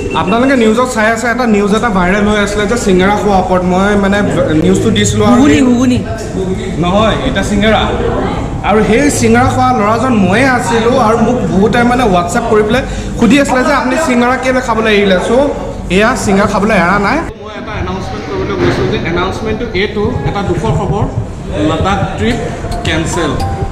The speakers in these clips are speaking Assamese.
আপোনালোকে নিউজত চাই আছে এটা নিউজ এটা ভাইৰেল হৈ আছিলে যে সিংগাৰা খোৱা ওপৰত মই মানে নিউজটো দিছিলোঁ আৰু হুগুনি নহয় এটা সিংগাৰা আৰু সেই সিংগাৰা খোৱা ল'ৰাজন ময়ে আছিলোঁ আৰু মোক বহুতে মানে হোৱাটছআপ কৰি পেলাই সুধি আছিলে যে আপুনি সিংগাৰা কেলৈ খাবলৈ এৰিলে চ' এয়া সিংগাৰা খাবলৈ এৰা নাই মই এটা এনাউন্সমেণ্ট কৰিবলৈ গৈছোঁ যে এনাউন্সমেণ্টটো এইটো এটা দুখৰ খবৰ লাডাখ ট্ৰিপ কেঞ্চেল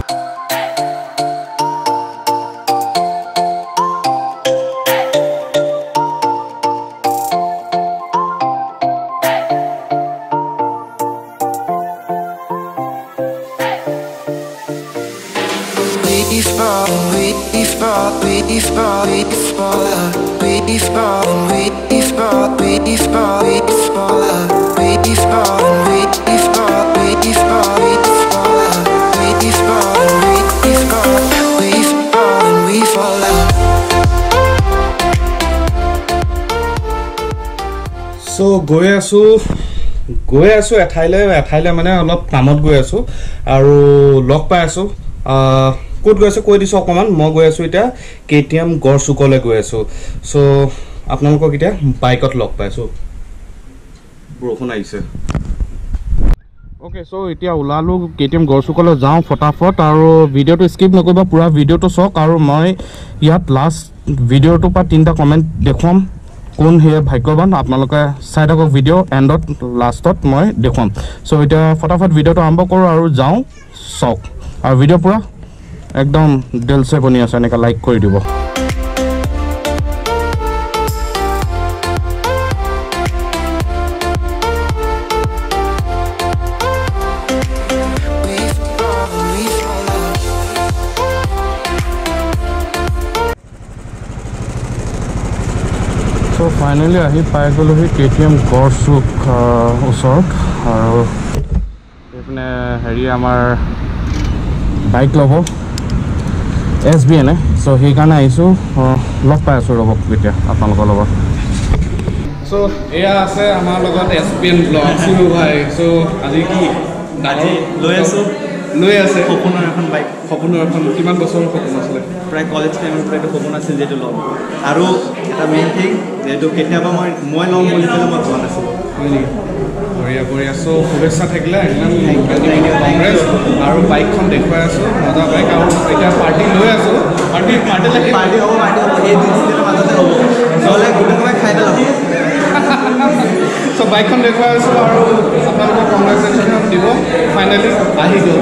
So গৈ আছো এঠাইলে মানে অলপ কামত গৈ আছো আৰু লগ পাই আছো ক'ত গৈ আছো কৈ দিছো অকমান মই গৈ আছো এতিয়া কেটিএম গড়চুকলৈ গৈ আছো সো আপোনালোকক এতিয়া বাইকত লগ পাইছো বৰষুণ আহিছে ওকে সো এতিয়া ওলালো কেটিএম গড়চুকলৈ যাওঁ ফটাফট আৰু ভিডিওটো স্কিপ নকৰিবা পুৰা ভিডিওটো চাওক আৰু মই ইয়াত লাষ্ট ভিডিওটো পা তিনটা কমেন্ট দেখুৱাম কোন হে ভাগ্যবান আপোনালোকে চাই থাকক ভিডিও এন্ডত লাষ্টত মই দেখুৱাম সো এতিয়া ফটাফট ভিডিওটো আৰম্ভ কৰো আৰু যাওঁ চাওক আৰু ভিডিও পুৰা একদম দিল সে বনি আছে এনেকা লাইক কৰি দিব So finally ahi pai golo hi KTM Gopro osort aru epne heri amar bike lobo SBN so he kana aisu log pai asu robok ketia apnalokor logot so eya ase amar logot SBN vlogs bhai so aji ki daji loi ase koponar ekhon bike koponar ekhon kiman bosor kopon asile pray college time pray to kopon asil jeto log aru eta main thing যেটো কেতিয়াবা মই লম বুলি কলে মই কোৱা নাছিল বঢ়িয়া সো শুভেচ্ছা থাকিলে একদম কংগ্ৰেছ আৰু বাইকখন দেখুৱাই আছো মজা বাইক আৰু এটা পাৰ্টি লৈ আছো পাৰ্টি হ'ব এই দুই দিনৰ মাজতে হ'ব নহলে গোটেই খাই পেলাব সো বাইকখন দেখুৱাই আছো আৰু আপোনালোকক কংগ্ৰেচুলেশ্যন দিব ফাইনেলি আহি গ'ল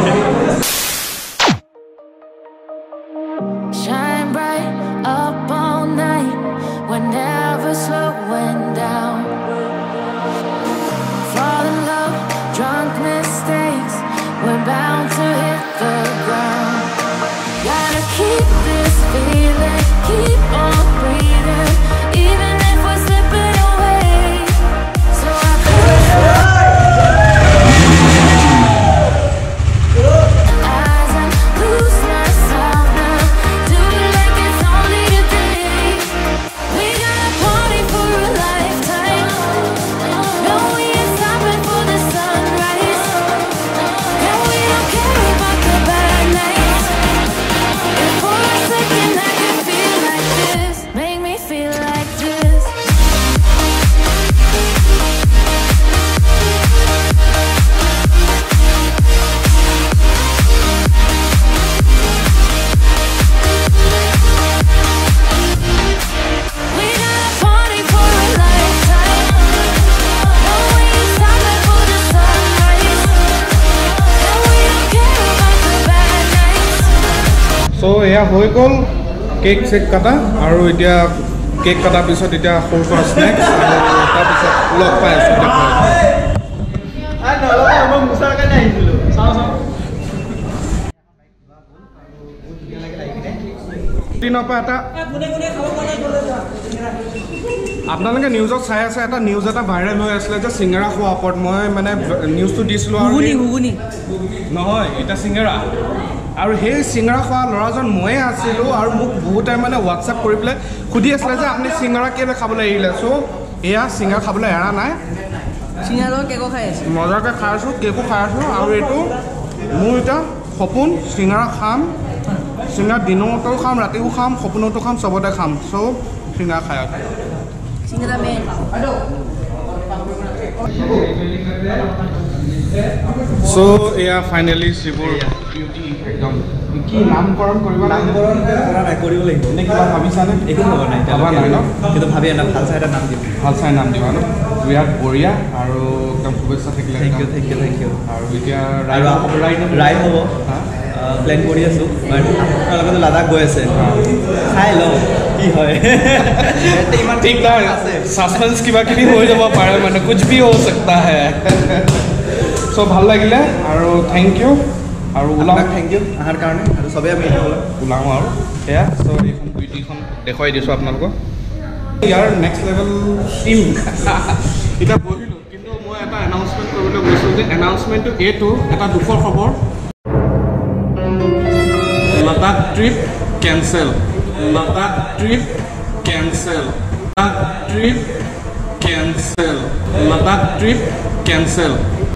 So yeah, হৈ গ'ল কেক চেক কাটা আৰু এতিয়া কেক কাটাৰ পিছত এতিয়া সৰু সৰু স্নেক্স আৰু তাৰ পিছত লগ পাই আছো মই মুছাৰ কাৰণে আহিছিলো চাও দিনৰ পৰা এটা আপোনালোকে নিউজত চাই আছে এটা নিউজ এটা ভাইৰেল হৈ আছিলে যে সিংগাৰা খোৱা ওপৰত মই মানে নিউজটো দিছিলোঁ আৰু হুগুনি নহয় এটা সিংগাৰা আৰু সেই সিংগাৰা খোৱা ল'ৰাজন ময়ে আছিলোঁ আৰু মোক বহুতে মানে হোৱাটছআপ কৰি পেলাই সুধি আছিলে যে আপুনি সিংগাৰা কেলৈ খাবলৈ এৰিলে চ' এয়া সিংগাৰা খাবলৈ এৰা নাই সিংগাৰা কেকো খাই আছোঁ মজাকৈ খাই আছোঁ কেকো খাই আছোঁ আৰু এইটো মোৰ এটা সপোন সিংগাৰা খাম সিংগাৰা দিনতো খাম ৰাতিও খাম সপোনতো খাম চবতে খাম চ' সিংগাৰা খাই আছোঁ Singada main. So yeah, finally Sibur beauty ekdom ki namkoron koriba namkoron kora na koribo লাগিব ne kiba bhabisa ne ekো হ'ব নাই ভাবা নাই ন কিন্তু ভাবি না ভাল চাই এটা নাম দিব ভাল চাই নাম দিবা ন বিৰাট বঢ়িয়া আৰু একদম শুভেচ্ছা থাকিলে থ্যাংক ইউ আৰু এতিয়া ৰাইড হ'ব প্ল্যান কৰি আছো বাট আপোনালোকে লাডাখ গৈ আছে খাই লও কি হয় ইমান ঠিক নাই সাসপেন্স কিবা কিবি হৈ যাব পাৰে মানে कुछ भी हो सकता है সো ভাল লাগিলে আৰু থ্যাংক ইউ আৰু উলাম থ্যাংক ইউ আহাৰ কাৰণে আৰু সবে আমি উলাম আৰু এয়া সো এইখন বিউটিখন দেখুৱাই দিছো আপোনালোকক ইয়াৰ নেক্সট লেভেল টিম এটা বহিলো কিন্তু মই এটা এনাউন্সমেন্ট কৰিবলৈ গৈছো যে এনাউন্সমেন্টটো এটো এটা দুখৰ খবৰ Ladakh trip cancel. Ladakh trip cancel. Ladakh trip cancel. Ladakh trip cancel.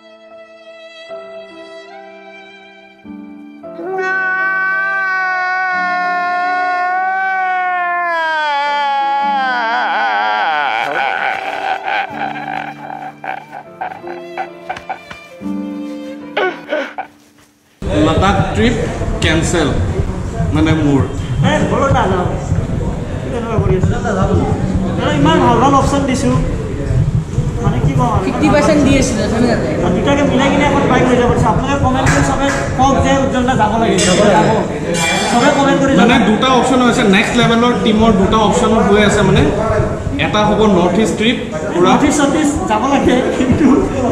Ladakh trip cancel. মানে মোৰ এই বড় না না কেনেকুৱা কৰি আছে দাদা ইমান ভাল ভাল অপচন দিছো মানে কি কম 50% দি আছিল জানেনে দুটাকে মিলাই কিনে এখন বাইক লৈ যাব আছে আপোনালোকে কমেন্ট কৰি সবে কক যে উজ্জ্বলটা যাব লাগে সবে কমেন্ট কৰি মানে দুটা অপচন আছে নেক্সট লেভেলৰ টিমৰ দুটা অপচন হৈ আছে মানে এটা হ'ব নৰ্থ ইষ্ট ট্ৰিপ পুৰা নৰ্থ ইষ্ট যাব লাগে কিন্তু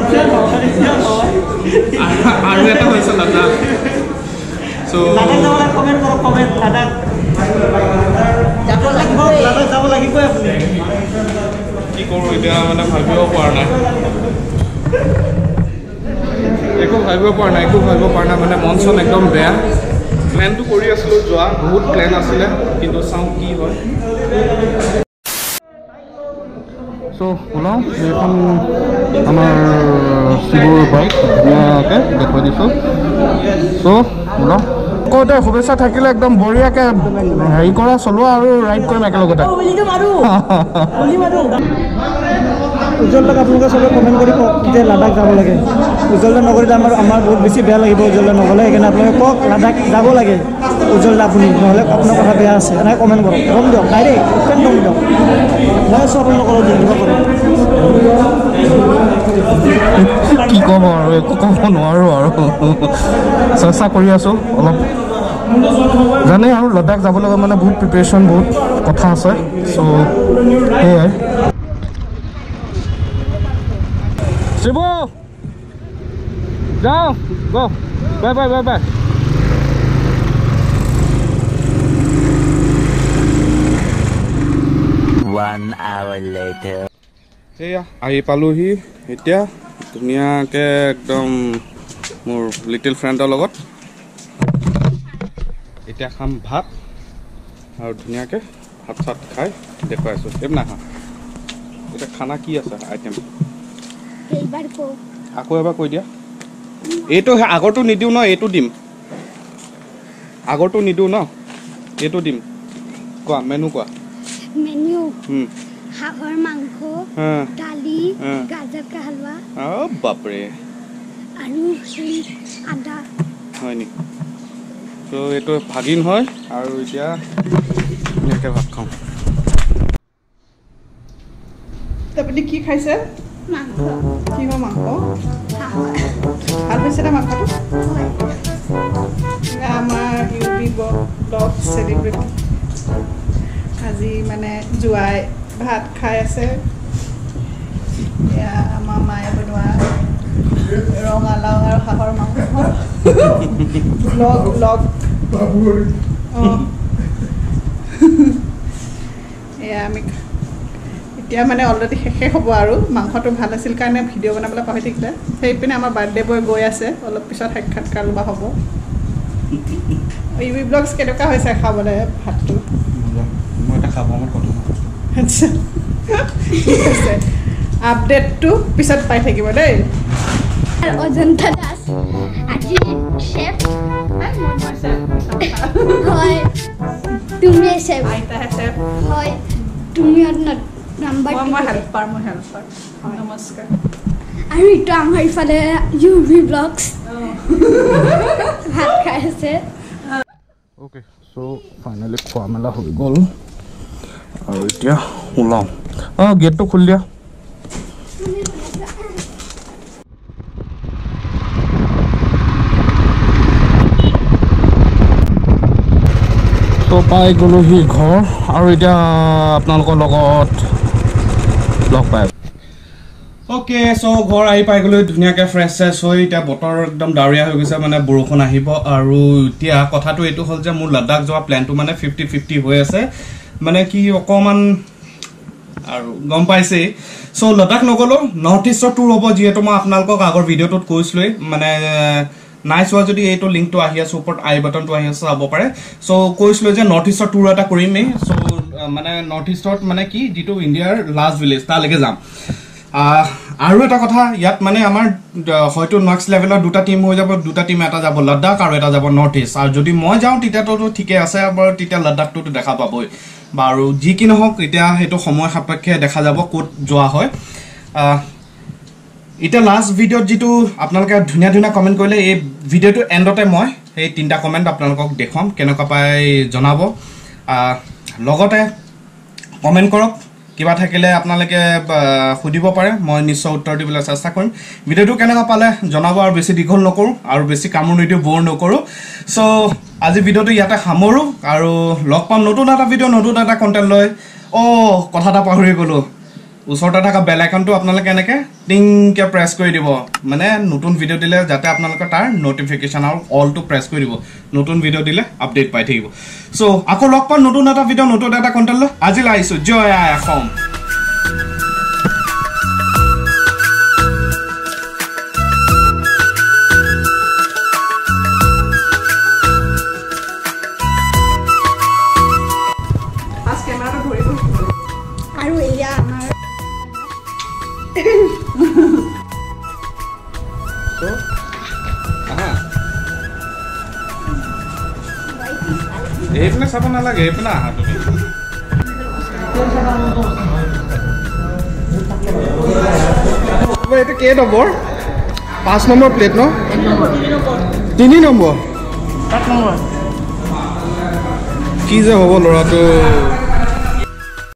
আৰু এটা হৈছে লাডাখ So Ladakh যাব লাগে কমেন্ট Ladakh যাব লাগিব আপুনি কি কৰো এতিয়া মানে ভাবিব পৰা নাই একো ভাবিব পৰা নাই মানে মন চন একদম বেয়া প্ল্যানটো কৰি আছিলো যোৱা বহুত প্ল্যান আছিলে কিন্তু চাও কি হয় সো ওলাও এখন আমাৰ শিৱৰ বাইক ধুনীয়াকৈ দেখুৱাই দিছোঁ সো ওলাও কওঁতে শুভেচ্ছা থাকিলে একদম বঢ়িয়াকৈ হেৰি কৰা চলোৱা আৰু ৰাইড কৰিম একেলগতে উজ্জ্বলক আপোনালোকে সবে কমেন্ট কৰি কওক যে লাডাখ যাব লাগে উজ্জ্বলটা নকৰিলে আমাৰ বহুত বেছি বেয়া লাগিব উজ্জ্বলটা নগ'লে সেইকাৰণে আপোনালোকে কওক লাডাখ যাব লাগে উজ্জ্বলটা আপুনি নহ'লে আপোনাৰ কথা বেয়া আছে এনেকৈ কমেণ্ট কৰক কম দিয়ক ডাইৰেক্ট কম দিয়ক মই চব আপোনালোকৰ জিনিব কৰিম কি ক'ব আৰু একো ক'ব নোৱাৰোঁ আৰু চেষ্টা কৰি আছোঁ অলপ জানে আৰু লাডাখ যাবলৈ মানে বহুত প্ৰিপেৰেশ্যন বহুত কথা আছে চ' সেয়াই শিৱ যাওঁ গ বাই বাই বাই বাই সেয়া আহি পালোহি এতিয়া ধুনীয়াকৈ একদম মোৰ লিটিল ফ্ৰেণ্ডৰ লগত এতিয়া খাম ভাত আৰু ধুনীয়াকৈ ভাত চাত খাই দেখুৱাইছোঁ এইবোৰ নাখাওঁ এতিয়া খানা কি আছে আইটেম আকৌ এবাৰ কৈ দিয়া এইটো আগৰটো নিদিওঁ ন এইটো দিম আগৰটো নিদিওঁ ন এইটো দিম কোৱা মেনু কোৱা মেনু হাঁহৰ মাংস দালি গাজৰ কা হালৱা বাপৰে আৰু আদা হয় নেকি তো এইটো ভাগিন হয় আৰু এতিয়া ধুনীয়াকৈ ভাত খাওঁ আপুনি কি খাইছে মাংস কিহৰ মাংস ভাল হৈছে নে মাংসটো আমাৰ UBVlogs চেলিব্ৰেট আজি মানে জোৱাই ভাত খাই আছে এয়া আমাৰ মায়ে বনোৱা ৰঙালাও আৰু হাঁহৰ মাংস ব্লগ এয়া আমি এতিয়া মানে অলৰেডি শেষে হ'ব আৰু মাংসটো ভাল আছিল কাৰণে ভিডিঅ' বনাবলৈ পাহৰি থাকিলে সেইপিনে আমাৰ বাৰ্থডে বয় গৈ আছে অলপ পিছত সাক্ষাৎকাৰ লোৱা হ'ব UBVlogs কেনেকুৱা হৈছে খাবলৈ ভাতটো মই এটা খাব মোৰ কথা আচ্ছা ঠিক আছে আপডেটটো পিছত পাই থাকিব দেই অজন্তা দাস আজি শেফ হয় তুমি শেফ আইতাহে চেফ হয় তুমি অন্য নাম্বাৰ মই হেল্পাৰ নমস্কাৰ আৰু এইটো আমাৰ ইফালে UBVlogs ভাত খাই আছে ওকে সো ফাইনালি খোৱা মেলা হৈ গ'ল আৰু এতিয়া ওলাম গেটটো খুলি দিয়া তো পাই গ'লোহি ঘৰ আৰু এতিয়া আপোনালোকৰ লগত লগ পাই ওকে সো ঘৰ আহি পাই গ'লো ধুনীয়াকৈ ফ্ৰেছ চেছ হৈ এতিয়া বতৰ একদম ডাৱৰীয়া হৈ গৈছে মানে বৰষুণ আহিব আৰু এতিয়া কথাটো এইটো হ'ল যে মোৰ লাডাখ যোৱা প্লেনটো মানে 50-50 হৈ আছে মানে কি অকণমান আৰু গম পাইছেই সো লাডাখ নগ'লো নৰ্থ ইষ্টৰ টুৰ হ'ব যিহেতু মই আপোনালোকক আগৰ ভিডিঅ'টোত কৈছিলোৱেই মানে নাই চোৱা যদি এইটো লিংকটো আহি আছে ওপৰত আই বাটনটো আহি আছে চাব পাৰে সো কৈছিলো যে নৰ্থ ইষ্টৰ টুৰ এটা কৰিমেই সো মানে নৰ্থ ইষ্টত মানে কি যিটো ইণ্ডিয়াৰ লাষ্ট ভিলেজ তালৈকে যাম আৰু এটা কথা ইয়াত মানে আমাৰ হয়তো নেক্সট লেভেলৰ দুটা টিম হৈ যাব দুটা টিম এটা যাব লাডাখ আৰু এটা যাব নৰ্থ ইষ্ট আৰু যদি মই যাওঁ তেতিয়াতো ঠিকে আছে বাৰু তেতিয়া লাডাখটোতো দেখা পাবই বাৰু যি কি নহওক এতিয়া সেইটো সময় সাপেক্ষে দেখা যাব ক'ত যোৱা হয় এতিয়া লাষ্ট ভিডিঅ'ত যিটো আপোনালোকে ধুনীয়া ধুনীয়া কমেণ্ট কৰিলে এই ভিডিঅ'টো এণ্ডতে মই সেই তিনিটা কমেণ্ট আপোনালোকক দেখুৱাম কেনেকুৱা পাই জনাব লগতে কমেণ্ট কৰক কিবা থাকিলে আপোনালোকে সুধিব পাৰে মই নিশ্চয় উত্তৰ দিবলৈ চেষ্টা কৰিম ভিডিঅ'টো কেনেকুৱা পালে জনাব আৰু বেছি দীঘল নকৰোঁ আৰু বেছি কামোৰ নিদিওঁ বৰ নকৰোঁ চ' আজি ভিডিঅ'টো ইয়াতে সামৰোঁ আৰু লগ পাম নতুন এটা ভিডিঅ' নতুন এটা কণ্টেণ্ট লৈ কথা এটা পাহৰি গ'লোঁ ওচৰতে থকা বেল আইকনটো আপোনালোকে এনেকৈ টিংকৈ প্ৰেছ কৰি দিব মানে নতুন ভিডিঅ' দিলে যাতে আপোনালোকে তাৰ ন'টিফিকেশ্যন আৰু অলটো প্ৰেছ কৰি দিব নতুন ভিডিঅ' দিলে আপডেট পাই থাকিব চ' আকৌ লগ পাম নতুন এটা ভিডিঅ' নতুন এটা কণ্টেণ্ট লৈ আজিলৈ আহিছোঁ জয় আই অসম আৰু এয়া আমাৰ এইপিনে চাব নালাগে এইপিনে আহা তুমি এইটো কেই নম্বৰ 5 নম্বৰ প্লেট ন 3 নম্বৰ কি যে হ'ব ল'ৰাটো